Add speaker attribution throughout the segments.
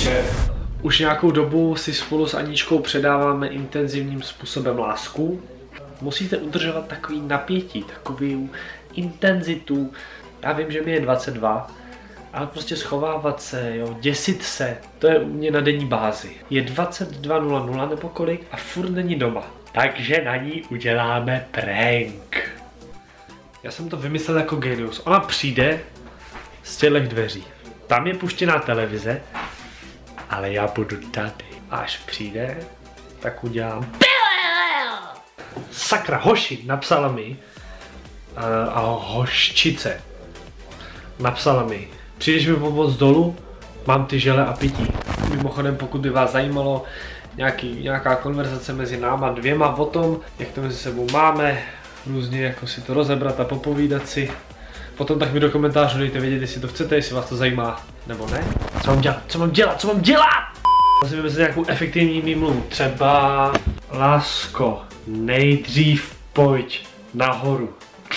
Speaker 1: Takže už nějakou dobu si spolu s Aničkou předáváme intenzivním způsobem lásku. Musíte udržovat takový napětí, takovou intenzitu. Já vím, že mi je 22, ale prostě schovávat se, jo, děsit se, to je u mě na denní bázi. Je 22:00 nebo kolik a furt není doma. Takže na ní uděláme prank. Já jsem to vymyslel jako genius. Ona přijde z těch dveří. Tam je puštěná televize, ale já budu tady. Až přijde, tak udělám sakra, hoši, napsala mi a hoščice. Napsala mi, přijdeš mi pomoct dolů, mám ty žele a pití. Mimochodem, pokud by vás zajímalo nějaká konverzace mezi náma dvěma o tom, jak to mezi sebou máme, různě jako si to rozebrat a popovídat si, potom tak mi do komentářů dejte vědět, jestli to chcete, jestli vás to zajímá, nebo ne. Co mám dělat? Co mám dělat? Co mám dělat? Musím vymyslet nějakou efektivní výmluvu. Třeba lásko, nejdřív pojď nahoru.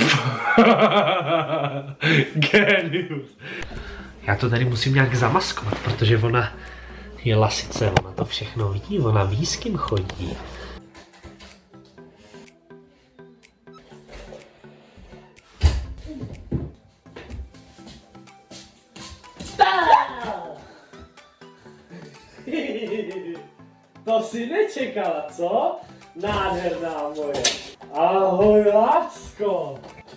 Speaker 1: Genius. Já to tady musím nějak zamaskovat, protože ona je lasice, ona to všechno vidí, ona ví, s kým chodí. To si nečekala, co? Nádherná moje. Ahoj, lásko.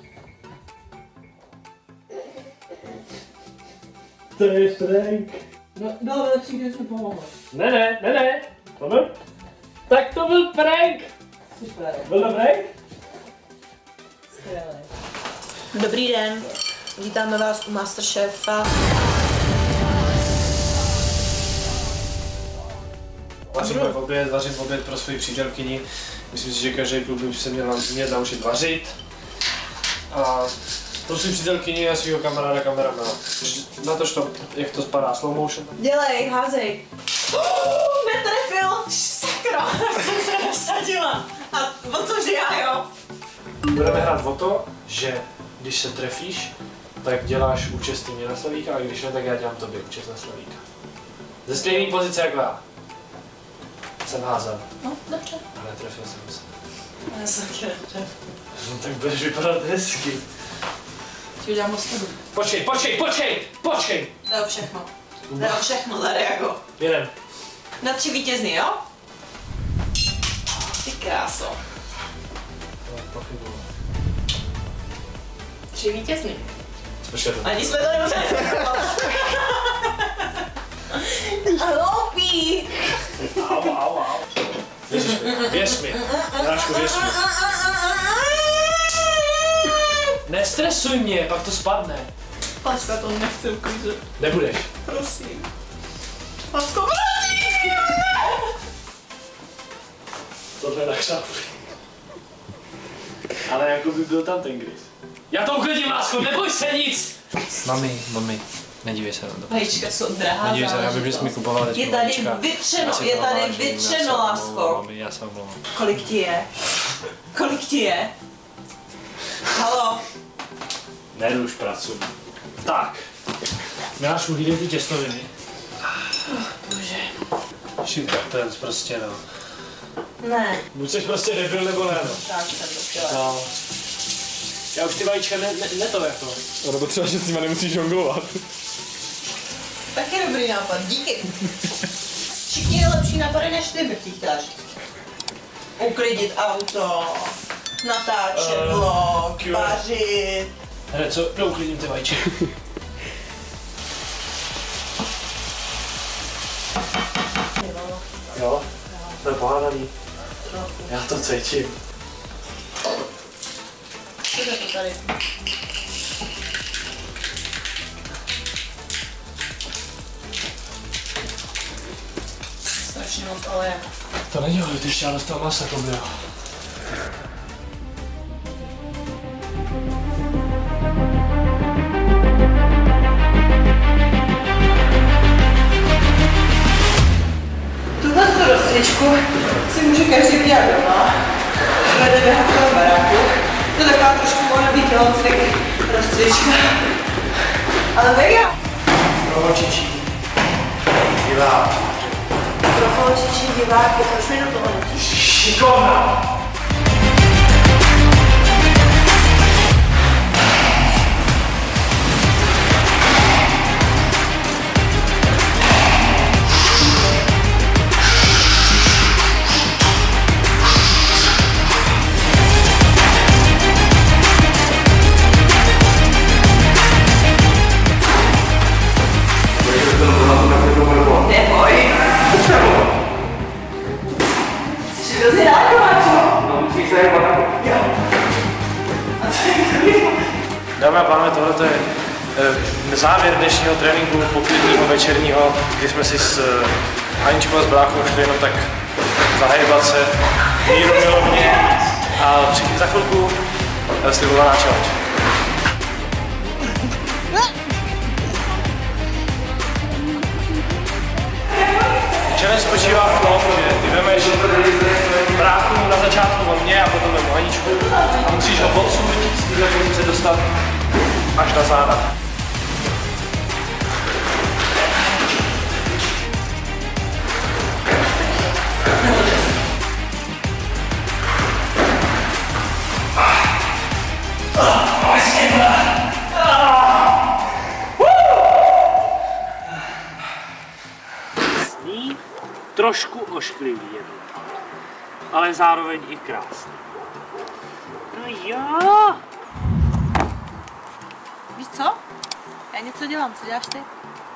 Speaker 1: To je prank.
Speaker 2: No, přijde, jsme pomohli.
Speaker 1: Ne. To byl... Tak to byl prank.
Speaker 2: Super.
Speaker 1: Byl to prank?
Speaker 2: Skvělé. Dobrý den. Vítáme vás u Masterchefa.
Speaker 1: Vařím oběd pro svoji přítelkyni. Myslím si, že každý kluk by se měl naučit vařit. A pro svou přítelkyni a svého kamaráda kameramana. Natoč to, jak to spadá, slow motion.
Speaker 2: Dělej, házej. Netrefil! Sakra, jsem se nesadila. A o cože já, jo?
Speaker 1: Budeme hrát o to, že když se trefíš, tak děláš účest mě na slavíka a když ne, tak já dělám tobě účest na slavíka. Ze stejné pozice jako já. Jsem házel.
Speaker 2: No, dobře.
Speaker 1: Ale netrefil jsem se.
Speaker 2: Já jsem taky netrefil.
Speaker 1: No tak budeš vypadat hezky.
Speaker 2: Ti udělám ostudu.
Speaker 1: Počkej!
Speaker 2: Dal všechno, tady jako.
Speaker 1: Jeden.
Speaker 2: Na 3 vítězný, jo? Ty kráso.
Speaker 1: Pochybuju.
Speaker 2: 3 vítězný.
Speaker 1: Počkej to.
Speaker 2: Ani jsme to nemuseli. Hloupý.
Speaker 1: Au. Věř mi. Janáčku, věř mi. Nestresuj mě, pak to spadne.
Speaker 2: Pačka, to nechci uklízet.
Speaker 1: Nebudeš.
Speaker 2: Prosím. Pačko, prosím!
Speaker 1: Tohle je na křápy. Ale jako by byl tam ten gris. Já to uklidím, lásko, neboj se nic! Mami, nedívej se na to.
Speaker 2: Vajíčka jsou drahá.
Speaker 1: Nedívej se, já vím, že jsi mi kupovala teď
Speaker 2: Je tady vytřeno, lásko.
Speaker 1: Mami, já se omlouvám.
Speaker 2: Kolik ti je? Halo?
Speaker 1: Neruš, pracuji. Tak. Milášku, hlídej ty těstoviny.
Speaker 2: Bože.
Speaker 1: Šipka pens, prostě no.
Speaker 2: Ne.
Speaker 1: Buď jsi prostě debil, nebo ne, no.
Speaker 2: Tak jsem dospěla.
Speaker 1: No. Já už ty vajíčka ne to jako.
Speaker 3: Nebo třeba, že s nima nemusíš žonglovat.
Speaker 2: Taky dobrý nápad, díky. Všichni je lepší nápady než ty, bych ti chtěla říct. Uklidit auto, natáčet vlog, vařit.
Speaker 1: Hele, co? Uklidím ty vajíčka. Jo? To je pohádaný. Já to cítím.
Speaker 2: Co je to tady? Strašně moc oleje.
Speaker 1: To nedělej, ty ještě z toho masa to bylo.
Speaker 2: Tuhle rozsvědčku si může každý udělat doma. Vede běhat v tom baráku. To je taková trošku mohla být tělocvik rozsvědčka. Ale mega.
Speaker 1: Pro očičí. divák.
Speaker 2: Pro holčičí diváky, proč mi do toho nutíš?
Speaker 1: Šikovná!
Speaker 4: Dámy a pánové, tohle je závěr dnešního tréninku poklidního večerního, kdy jsme si s Aničkou a s bráchou šli jenom tak zahejbat se mírumilovně a za chvilku slibovaná challenge. Challenge spočívá v tom, že ty vemeš bráchu na začátku o mě a potom vemu Aničku a musíš ho odsud z téhle pozice dostat až na záda.
Speaker 1: Sní trošku ošklivý jenom, ale zároveň i krásný. No jo!
Speaker 2: Víš co? Já něco dělám, co děláš ty?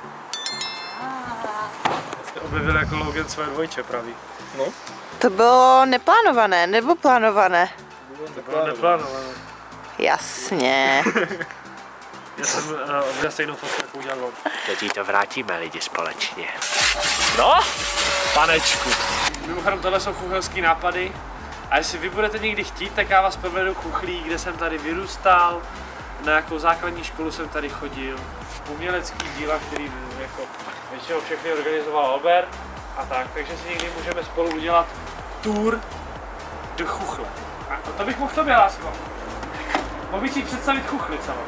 Speaker 4: Jste objevil jako Logan své dvojče pravý. No.
Speaker 2: To bylo neplánované, nebo plánované?
Speaker 4: To bylo neplánované.
Speaker 2: Jasně.
Speaker 4: Já jsem oběl stejnou fotku, jako udělal on.
Speaker 1: Teď jí to vrátíme lidi společně. No, panečku.
Speaker 4: Mimochodem, tohle jsou chuchelský nápady. A jestli vy budete někdy chtít, tak já vás provedu Chuchlí, kde jsem tady vyrůstal, na jakou základní školu jsem tady chodil, umělecký díla, který jako většinou všechny organizoval Albert a tak, takže si někdy můžeme spolu udělat tour do Chuchle. A to bych mohl tobě, lásko. Mohl bych si představit Chuchli celou.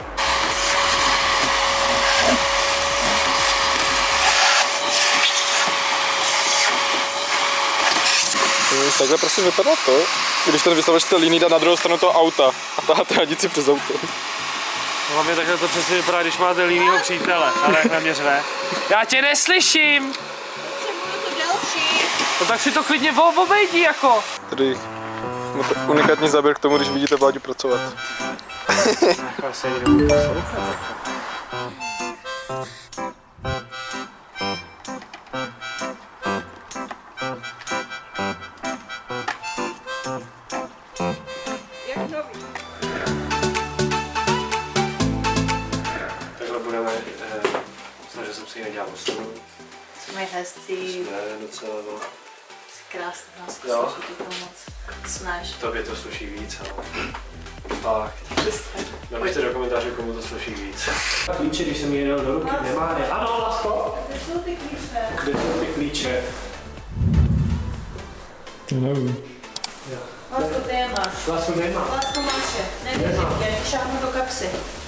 Speaker 3: Takhle prostě vypadá to, když ten vystavač té linii dá na druhou stranu toho auta a táháte hadici přes auto.
Speaker 4: Hlavně takhle to přesně vypadá, když máte línýho přítele, ale jak na mě řve. Já tě neslyším!
Speaker 2: To další.
Speaker 4: No tak si to klidně obejdi jako.
Speaker 3: Tady unikátní záběr k tomu, když vidíte Vláďu pracovat.
Speaker 4: Takhle budeme, snažil jsem si ji nedělat ostudu.
Speaker 2: Jsme hezcí,
Speaker 4: Ne, docela no.
Speaker 2: krásně nás
Speaker 4: Jo.
Speaker 2: sluší ty pomoc. Snaž.
Speaker 4: Tobě to sluší víc, ale fakt. Napište do komentářů, komu to sluší víc. Klíče, když jsem jel do ruky, nemá je. Ano, lásko.
Speaker 2: Kde jsou ty klíče?
Speaker 4: Kde jsou ty klíče?
Speaker 3: Nevím.
Speaker 2: Lásko, ty je máš.
Speaker 4: Lásko nemá.
Speaker 2: Lásko máš je. Nevěřím, já ti šáhnu do kapsy.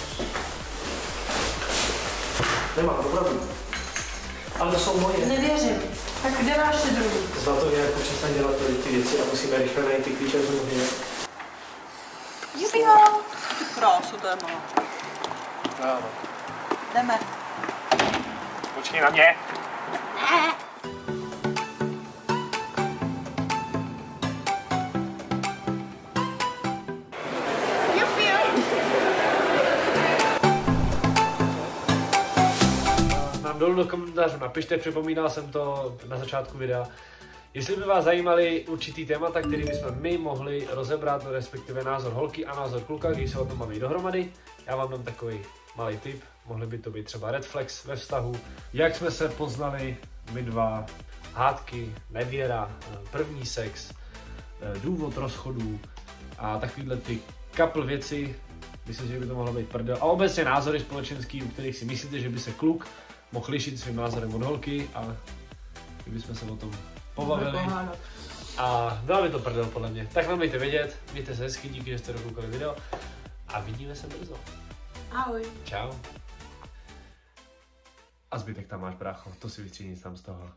Speaker 4: Nemá, opravdu. Ale to jsou moje.
Speaker 2: Nevěřím. Tak kde máš ty druhý?
Speaker 4: Zna to nějak přestaň dělat tady ty věci a musíme rychle najít ty klíče z nohy.
Speaker 2: Jubiho! Ty krásu, to je má.
Speaker 4: Ano.
Speaker 2: Jdeme.
Speaker 4: Počkej na mě. Nám dolů do komentářů napište, připomínal jsem to na začátku videa. Jestli by vás zajímaly určitý témata, který bychom my mohli rozebrat, no respektive názor holky a názor kluka, když se o tom baví dohromady, já vám dám takový malý tip, mohly by to být třeba red flags ve vztahu, jak jsme se poznali my dva, hádky, nevěra, první sex, důvod rozchodů a takovýhle ty couple věci, myslím, že by to mohlo být prdel. A obecně názory společenský, u kterých si myslíte, že by se kluk mohl lišit svým názorem od holky a kdybychom se o tom pobavili. A byla by to prdel podle mě. Tak nám dejte vědět, mějte se hezky, díky, že jste dokoukali video a vidíme se brzo.
Speaker 2: Ahoj.
Speaker 4: Čau. A zbytek tam máš, brácho, to si vystřídni tam z toho.